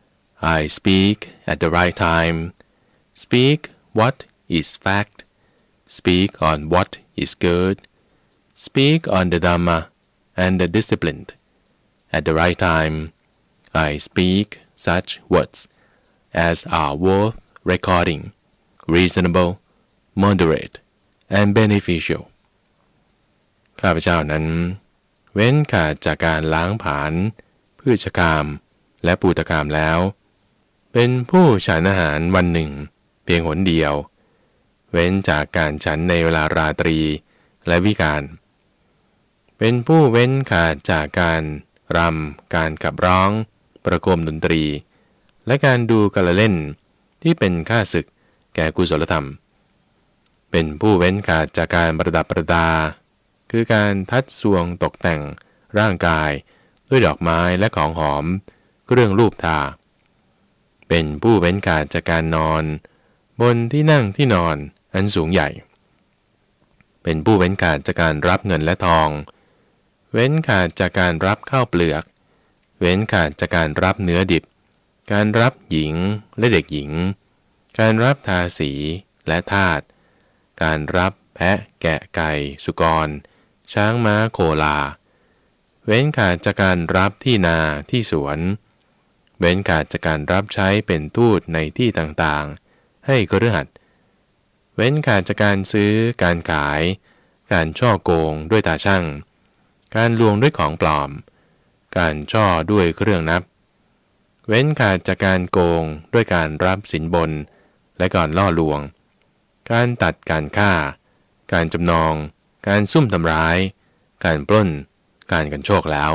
I speak at the right time, speak what is fact, speak on what is good, speak on the Dhamma and the discipline. At the right time, I speak such words as are worth recording, reasonable, moderate, and beneficial. ข้าพเจ้านั้นเว้นขาดจากการล้างผลาญพืชกามและปูตกามแล้ว เป็นผู้ฉันอาหารวันหนึ่งเพียงหนเดียว เว้นจากการฉันในเวลาราตรีและวิกาลเป็นผู้เว้นขาดจากการรำการขับร้องประโคมดนตรีและการดูการละเล่นที่เป็นข้าศึกแก่กุศลธรรมเป็นผู้เว้นขาดจากการประดับประดาคือการทัดทรวงตกแต่งร่างกายด้วยดอกไม้และของหอมเครื่องลูบทาเป็นผู้เว้นขาดจากการนอนบนที่นั่งที่นอนอันสูงใหญ่เป็นผู้เว้นขาดจากการรับเงินและทองเว้นขาดจากการรับข้าวเปลือกเว้นขาดจากการรับเนื้อดิบการรับหญิงและเด็กหญิงการรับทาสีและทาสการรับแพะแกะไก่สุกรช้างม้าโคลาเว้นขาดจากการรับที่นาที่สวนเว้นขาดจากการรับใช้เป็นทูตในที่ต่างๆให้คฤหัสถ์เว้นขาดจากการซื้อการขายการช่อโกงด้วยตาช่างการลวงด้วยของปลอมการช่อด้วยเครื่องนับเว้นขาดจากการโกงด้วยการรับสินบนและการล่อลวงการตัดการฆ่าการจำนองการซุ่มทำร้ายการปล้นการกันโชคแล้ว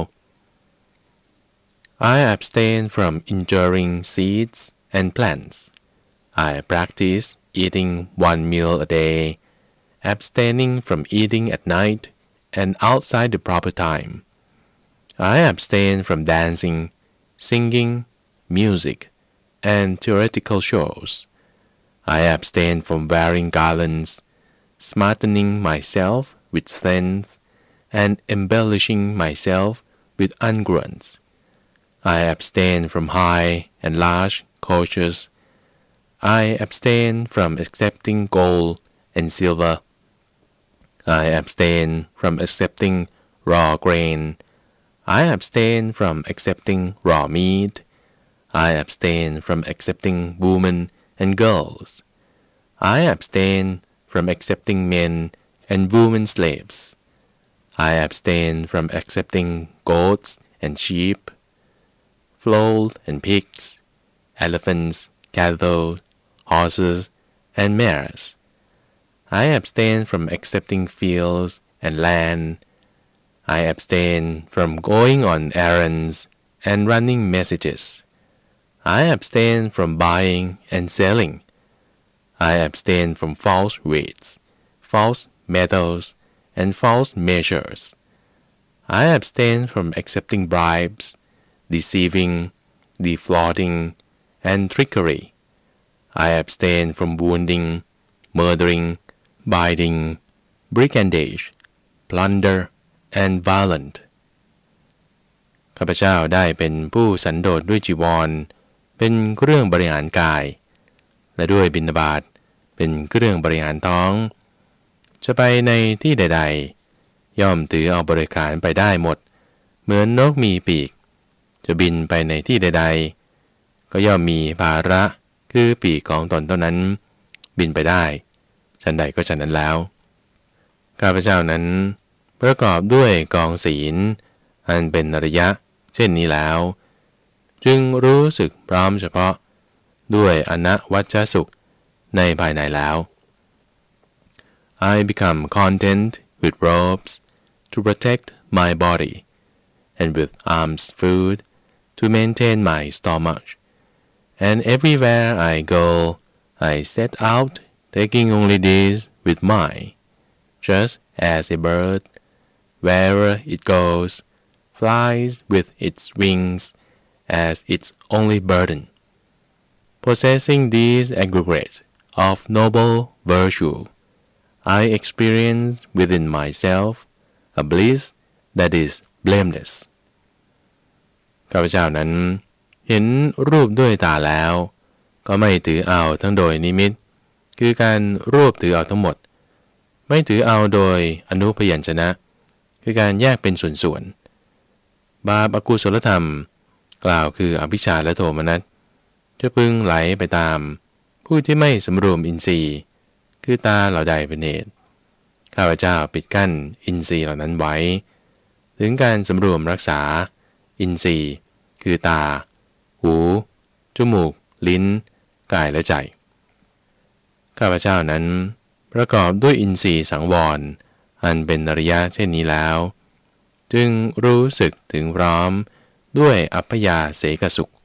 I abstain from injuring seeds and plants. I practice eating one meal a day, abstaining from eating at night and outside the proper time. I abstain from dancing, singing, music, and theatrical shows. I abstain from wearing garlands, smartening myself with scents, and embellishing myself with unguents. I abstain from high and large coaches. I abstain from accepting gold and silver. I abstain from accepting raw grain. I abstain from accepting raw meat. I abstain from accepting women and girls. I abstain from accepting men and women slaves. I abstain from accepting goats and sheep, foals and pigs, elephants, cattle, horses, and mares. I abstain from accepting fields and land. I abstain from going on errands and running messages. I abstain from buying and selling. I abstain from false weights, false metals, and false measures. I abstain from accepting bribes, deceiving, defrauding, and trickery. I abstain from wounding, murdering, biting, brigandage, plunder and violent ข้าพเจ้าได้เป็นผู้สันโดษด้วยจีวรเป็นเครื่องบริหารกายและด้วยบิณฑบาตเป็นเครื่องบริหารท้องจะไปในที่ใดๆย่อมถือเอาบริขารไปได้หมดเหมือนนกมีปีกจะบินไปในที่ใดๆก็ย่อมมีภาระคือปีกของตนเท่านั้นบินไปได้ฉันใดก็ฉันนั้นแล้วข้าพเจ้านั้นประกอบด้วยกองศีลอันเป็นอริยะเช่นนี้แล้วจึงรู้สึกพร้อมเฉพาะด้วยอนวัชชสุขในภายในแล้ว I become content with robes to protect my body and with alms food to maintain my stomach and everywhere I go I set out taking only this with mine just as a bird wherever it goes flies with its wings as its only burden possessing these aggregate of noble virtue I experience within myself a bliss that is blameless ข้าพเจ้านั้นเห็นรูปด้วยตาแล้วก็ไม่ถือเอาทั้งโดยนิมิตคือการรวบถือเอาทั้งหมดไม่ถือเอาโดยอนุพยัญชนะคือการแยกเป็นส่วนๆบาปอกุศลธรรมกล่าวคืออภิชฌาและโทมนัสจะพึงไหลไปตามผู้ที่ไม่สำรวมอินทรีย์คือตาเหล่าใดเป็นเหตุข้าพเจ้าปิดกั้นอินทรีย์เหล่านั้นไว้ถึงการสำรวมรักษาอินทรีย์คือตาหูจมูกลิ้นกายและใจข้าพเจ้านั้นประกอบด้วยอินทรีย์สังวรอันเป็นอริยะเช่นนี้แล้วจึงรู้สึกถึงพร้อมด้วยอัพพยาเสกสุข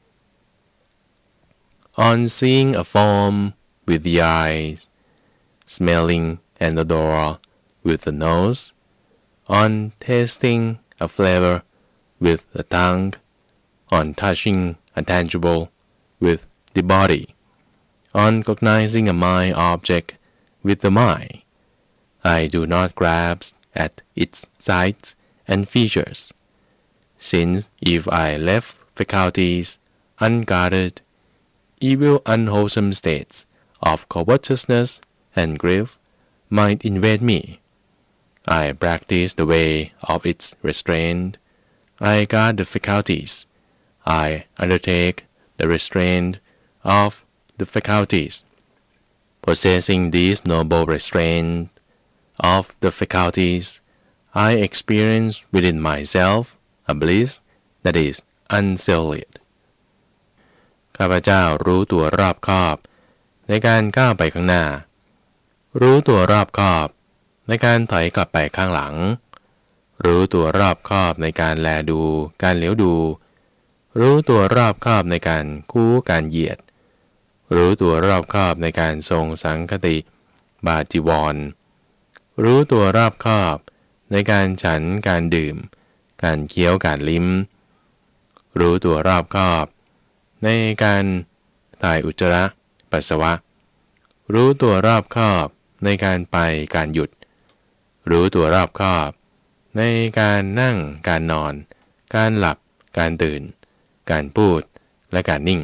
On seeing a form with the eyes smelling an odor with the nose on tasting a flavor with the tongue on touching a tangible with the body on cognizing a mind object with the mind I do not grasp at its sights and features since if I left faculties unguarded evil unwholesome states of covetousness and grief might invade me I practice the way of its restraint I guard the faculties I undertake the restraint of the faculties possessing these noble restraint of the faculties I experience within myself a bliss that is unsullied ข้าพเจ้ารู้ตัวรอบคอบในการก้าวไปข้างหน้ารู้ตัวรอบคอบในการถอยกลับไปข้างหลังรู้ตัวรอบคอบในการแลดูการเหลียวดูรู้ตัวรอบคอบในการคู่การเหยียดรู้ตัวรอบคอบในการทรงสังคติบาจีวรรู้ตัวรอบคอบในการฉันการดื่มการเคี้ยวการลิ้มรู้ตัวรอบคอบในการถ่ายอุจจาระปัสสาวะรู้ตัวรอบคอบในการไปการหยุดรู้ตัวรอบคอบในการนั่งการนอนการหลับการตื่นการพูดและการนิ่ง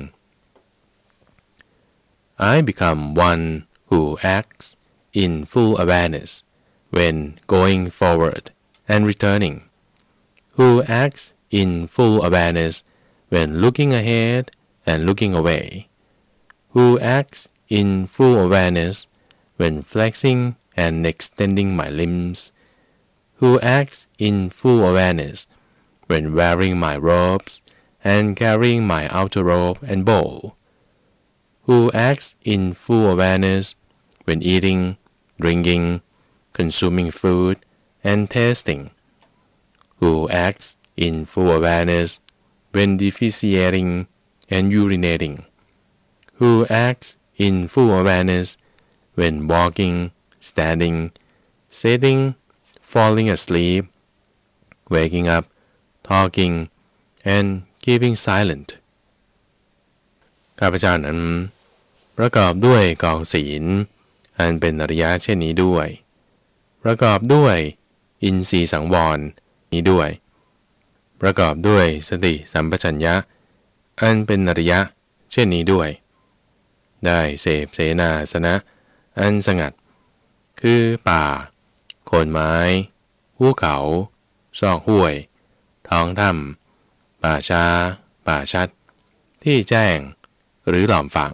I become one who acts in full awareness when going forward and returning who acts in full awareness when looking ahead and looking away who acts in full awareness when flexing and extending my limbs who acts in full awareness when wearing my robes and carrying my outer robe and bowl who acts in full awareness when eating drinking consuming food and tasting who acts in full awareness when defecating and urinating who acts in full awareness when walking standing sitting falling asleep waking up talking and keeping silent ข้าพเจ้านั้นประกอบด้วยกองศีลอันเป็นอริยะเช่นนี้ด้วยประกอบด้วยอินทรีย์สังวรนี้ด้วยประกอบด้วยสติสัมปชัญญะอันเป็นอริยะเช่นนี้ด้วยได้เสพเสนาสนะอันสงัดคือป่าโคนไม้ภูเขาซอกห้วยท้องถ้ำป่าช้าป่าชัดที่แจ้งหรือหล่อมฝัง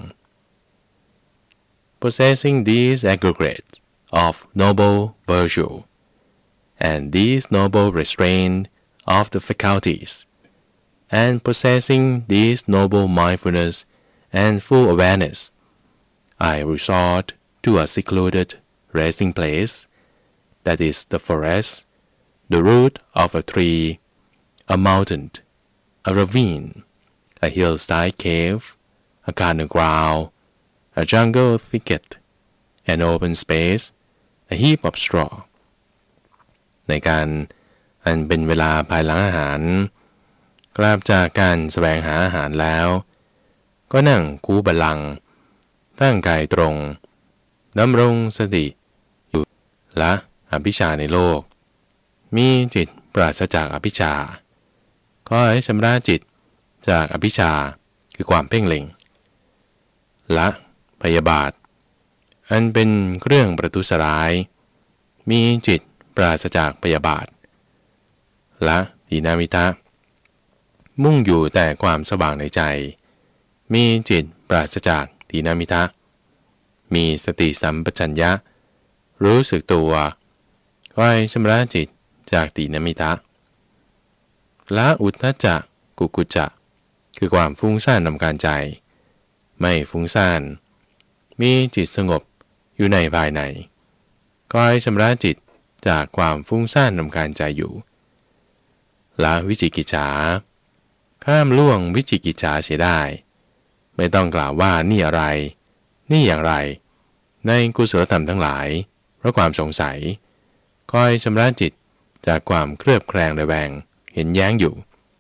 Possessing these aggregates of noble virtue and these noble restraint of the faculties and possessing these noble mindfulness and full awareness I resort to a secluded resting place that is the forest the root of a tree a mountain a ravine a hillside cave a garden ground a jungle thicket an open space a heap of straw ในการอันเป็นเวลาภายหลังอาหารกลับจากการแสวงหาอาหารแล้วก็นั่งคูบัลลังก์ตั้งกายตรงดำรงสติอยู่ละอภิชาในโลกมีจิตปราศจากอภิชาขอให้ชำระจิตจากอภิชาคือความเพ่งเล็งละพยาบาทอันเป็นเครื่องประทุษร้ายมีจิตปราศจากพยาบาทละถีนามิทะมุ่งอยู่แต่ความสว่างในใจมีจิตปราศจากถีนามิทะมีสติสัมปชัญญะรู้สึกตัวคอยชำระจิตจากถีนามิทะละอุทธัจจะกุกุจจะคือความฟุ้งซ่านนำการใจไม่ฟุ้งซ่านมีจิตสงบอยู่ในภายในคอยชำระจิตจากความฟุ้งซ่านนำการใจอยู่ละวิจิกิจฉาข้ามล่วงวิจิกิจฉาเสียได้ไม่ต้องกล่าวว่านี่อะไรนี่อย่างไรในกุศลธรรมทั้งหลายเพราะความสงสัยคอยชำระจิตจากความเคลือบแคลงระแวงเห็นแย้งอยู่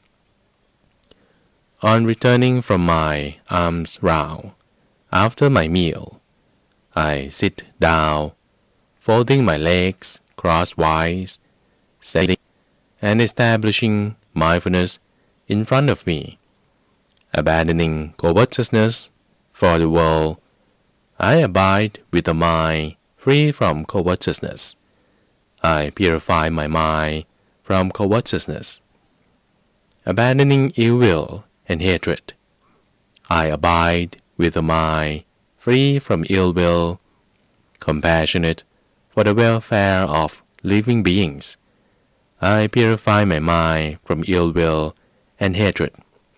On returning from my alms round after my meal I sit down folding my legs crosswise sitting and establishing mindfulness in front of me abandoning covetousness for the world I abide with a mind free from covetousness I purify my mind from covetousness abandoning ill will and hatred I abide with a mind free from ill will compassionate for the welfare of living beings I purify my mind from ill will and hatred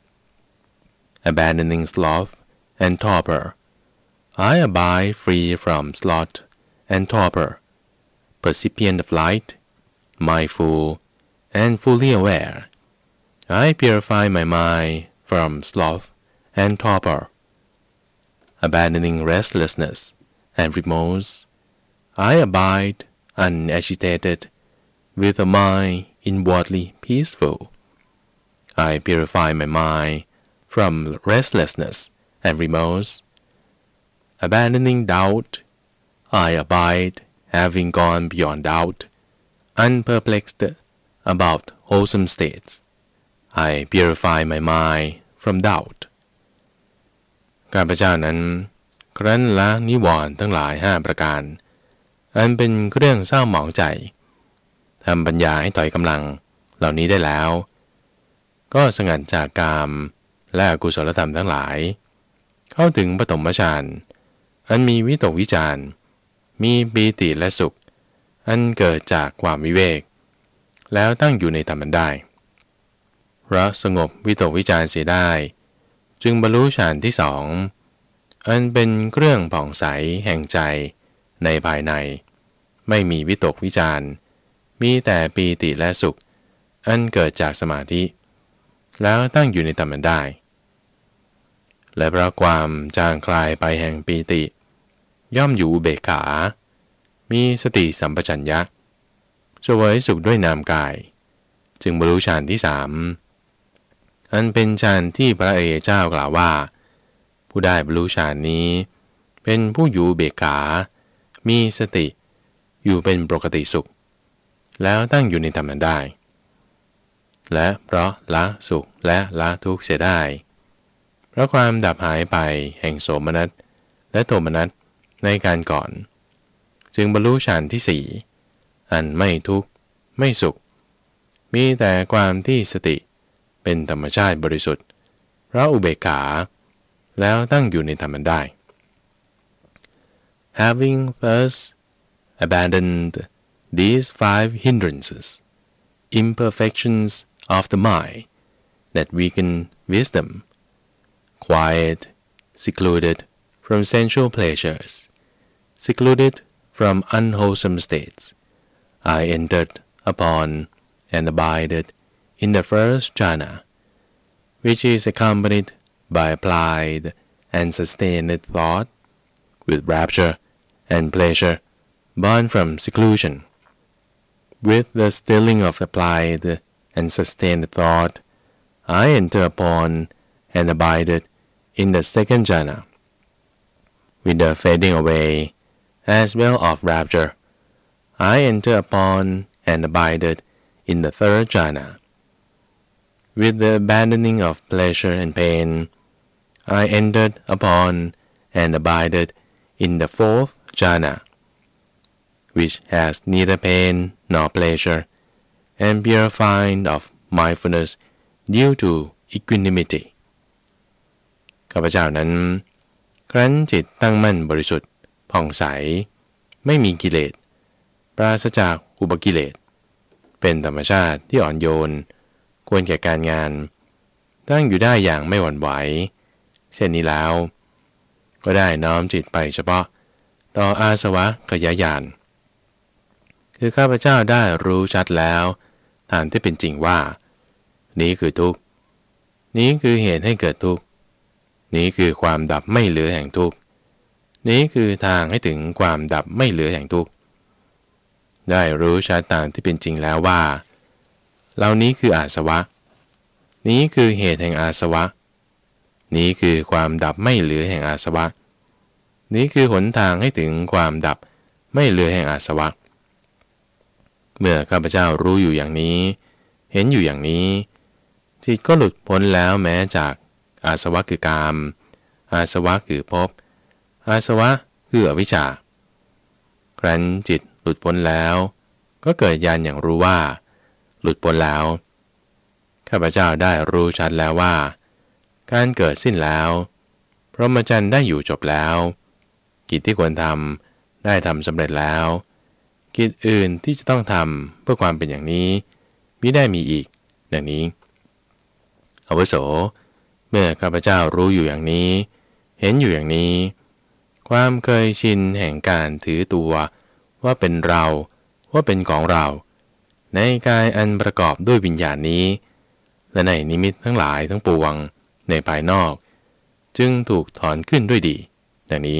abandoning sloth and torpor I abide free from sloth and torpor percipient of light mindful and fully aware I purify my mind from sloth and torpor abandoning restlessness and remorse I abide unagitated with a mind inwardly peaceful I purify my mind from restlessness and remorse abandoning doubt I abide having gone beyond doubt unperplexed about wholesome states I purify my mind from doubt ข้าพเจ้านั้นครั้นละนิวรณ์ทั้งหลาย5ประการอันเป็นเครื่องเศร้าหมองใจทำปัญญาให้ถอยกำลังเหล่านี้ได้แล้วก็สงัดจากกามและอกุศลธรรมทั้งหลายเข้าถึงปฐมฌานอันมีวิตกวิจารมีปีติและสุขอันเกิดจากความวิเวกแล้วตั้งอยู่ในธรรมได้เพราะสงบวิตกวิจารเสียได้จึงบรรลุฌานที่สองอันเป็นเครื่องผ่องใสแห่งใจในภายในไม่มีวิตกวิจารมีแต่ปีติและสุขอันเกิดจากสมาธิแล้วตั้งอยู่ในธรรมได้ และเพราะความจางคลายไปแห่งปีติย่อมอยู่อุเบกขามีสติสัมปชัญญะเสวยสุขด้วยนามกายจึงบรรลุฌานที่สามอันเป็นฌานที่พระอริยเจ้ากล่าวว่าผู้ได้บรรลุฌานนี้เป็นผู้อยู่อุเบกขามีสติอยู่เป็นปกติสุขแล้วตั้งอยู่ในธรรมได้และเพราะละสุขและละทุกข์เสียได้เพราะความดับหายไปแห่งโสมนัสและโทมนัสในการก่อนจึงบรรลุฌานที่สี่อันไม่ทุกข์ไม่สุขมีแต่ความที่สติเป็นธรรมชาติบริสุทธิ์เพราะอุเบกขาแล้วตั้งอยู่ในธรรมได้ Having thus abandoned these five hindrances, imperfections of the mind that weaken wisdom, quiet, secluded from sensual pleasures, secluded from unwholesome states, I entered upon and abided in the first jhana, which is accompanied by applied and sustained thought, with rapture and pleasure born from seclusion. With the stilling of applied and sustained thought, I enter upon and abided in the second jhana. With the fading away as well of rapture, I enter upon and abided in the third jhana. With the abandoning of pleasure and pain, I entered upon and abided in the fourth jhana, which has neither pain nor pleasure, and purified of mindfulness due to equanimity. ข้าพเจ้านั้นครั้นจิตตั้งมั่นบริสุทธิ์ผ่องใสไม่มีกิเลสปราศจากอุปกิเลสเป็นธรรมชาติที่อ่อนโยนควรแก่การงานตั้งอยู่ได้อย่างไม่หวั่นไหวเช่นนี้แล้วก็ได้น้อมจิตไปเฉพาะต่ออาสวะขยายานคือข้าพเจ้าได้รู้ชัดแล้วตามที่เป็นจริงว่านี้คือทุกข์นี้คือเหตุให้เกิดทุกข์นี้คือความดับไม่เหลือแห่งทุกข์นี้คือทางให้ถึงความดับไม่เหลือแห่งทุกข์ได้รู้ชัดตามที่เป็นจริงแล้วว่าเหล่านี้คืออาสวะนี้คือเหตุแห่งอาสวะนี้คือความดับไม่เหลือแห่งอาสวะนี้คือหนทางให้ถึงความดับไม่เหลือแห่งอาสวะเมื่อข้าพเจ้ารู้อยู่อย่างนี้เห็นอยู่อย่างนี้จิตก็หลุดพ้นแล้วแม้จากอาสวะคือกามอาสวะคือภพอาสวะคืออวิชชาครั้นจิตหลุดพ้นแล้วก็เกิดญาณอย่างรู้ว่าหลุดพ้นแล้วข้าพเจ้าได้รู้ชัดแล้วว่าการเกิดสิ้นแล้วพรหมจรรย์ได้อยู่จบแล้วกิจที่ควรทำได้ทำสำเร็จแล้วกิจอื่นที่จะต้องทำเพื่อความเป็นอย่างนี้มิได้มีอีกดังนี้อาวุโสเมื่อข้าพเจ้ารู้อยู่อย่างนี้เห็นอยู่อย่างนี้ความเคยชินแห่งการถือตัวว่าเป็นเราว่าเป็นของเราในกายอันประกอบด้วยวิญญาณนี้และในนิมิตทั้งหลายทั้งปวงในภายนอกจึงถูกถอนขึ้นด้วยดีดังนี้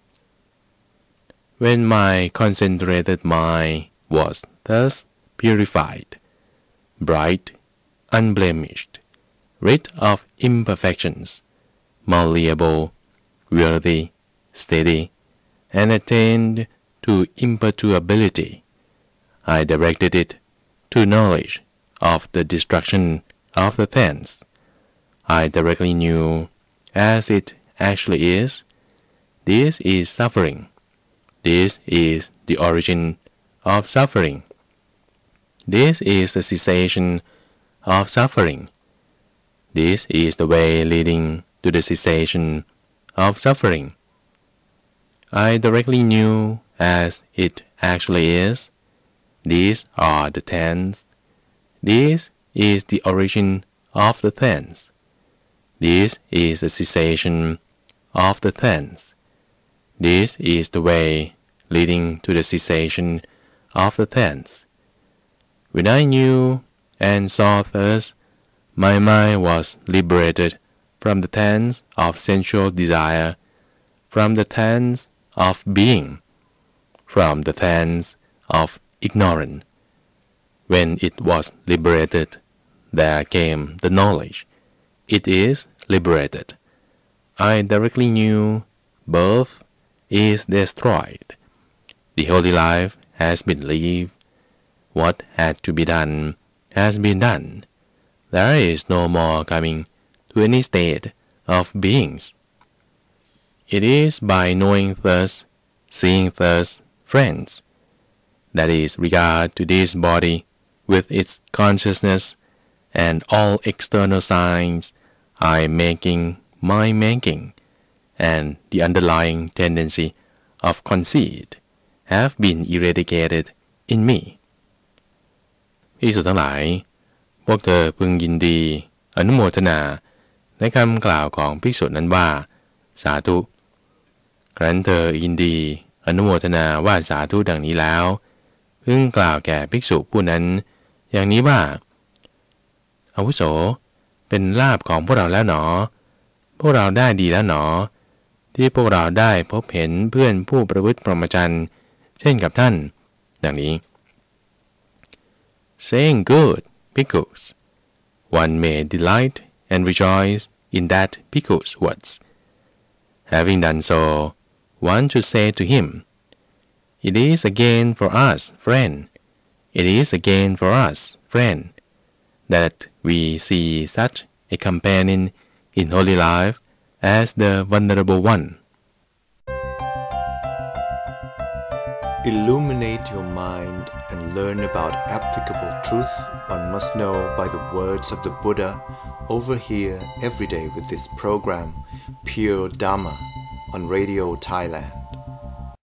When my concentrated mind was thus purified, bright, unblemished, rid of imperfections, malleable, worthy, steady, and attained to imperturbability, I directed it to knowledge of the destruction of the sense. I directly knew, as it actually is, this is suffering. This is the origin of suffering. This is the cessation of suffering. This is the way leading to the cessation of suffering. I directly knew, as it actually is, these are the tense. This is the origin of the tense. This is the cessation of the tense. This is the way leading to the cessation of the tense. When I knew and saw thus, my mind was liberated from the tense of sensual desire, from the tense of being, from the tense of ignorance. When it was liberated, there came the knowledge. It is liberated. I directly knew birth is destroyed. The holy life has been lived. What had to be done has been done. There is no more coming to any state of beings. It is by knowing thus, seeing thus, friends, that is regard to this body with its consciousness and all external signs, I making, my making, and the underlying tendency of conceit have been eradicated in me. ภิกษุทั้งหลายพวกเธอพึงยินดีอนุโมทนาในคำกล่าวของภิกษุนั้นว่าสาธุครั้นเธอยินดีอนุโมทนาว่าสาธุดังนี้แล้วพึงกล่าวแก่ภิกษุผู้นั้นอย่างนี้ว่าอาวุโสเป็นลาภของพวกเราแล้วหนอพวกเราได้ดีแล้วหนอที่พวกเราได้พบเห็นเพื่อนผู้ประพฤติพรหมจรรย์เช่นกับท่านดังนี้ Saying good, bhikkhus, one may delight and rejoice in that bhikkhu's words. Having done so, one should say to him, It is a gain for us, friend. It is a gain for us, friend, that we see such a companion in holy life as the Venerable One. Illuminate your mind and learn about applicable truth one must know by the words of the Buddha over here every day with this program, Pure Dhamma, on Radio Thailand.